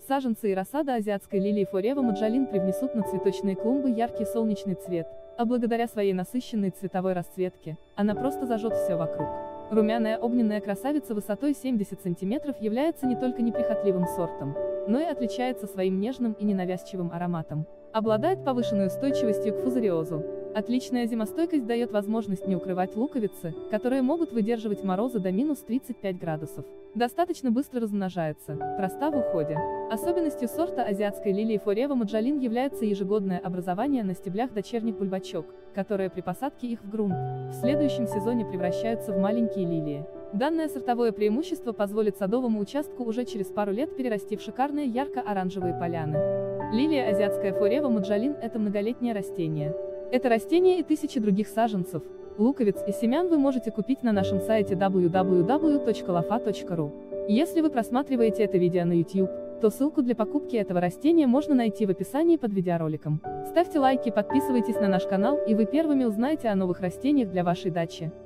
Саженцы и рассада азиатской лилии Forever Maджолин привнесут на цветочные клумбы яркий солнечный цвет, а благодаря своей насыщенной цветовой расцветке, она просто зажжет все вокруг. Румяная огненная красавица высотой 70 см является не только неприхотливым сортом, но и отличается своим нежным и ненавязчивым ароматом. Обладает повышенной устойчивостью к фузариозу. Отличная зимостойкость дает возможность не укрывать луковицы, которые могут выдерживать морозы до минус 35 градусов. Достаточно быстро размножается, проста в уходе. Особенностью сорта азиатской лилии Forever Maджолин является ежегодное образование на стеблях дочерних бульбочок, которые при посадке их в грунт, в следующем сезоне превращаются в маленькие лилии. Данное сортовое преимущество позволит садовому участку уже через пару лет перерасти в шикарные ярко-оранжевые поляны. Лилия азиатская Forever Maджолин – это многолетнее растение. Это растение и тысячи других саженцев, луковиц и семян вы можете купить на нашем сайте www.lofa.ru. Если вы просматриваете это видео на YouTube, то ссылку для покупки этого растения можно найти в описании под видеороликом. Ставьте лайки, подписывайтесь на наш канал, и вы первыми узнаете о новых растениях для вашей дачи.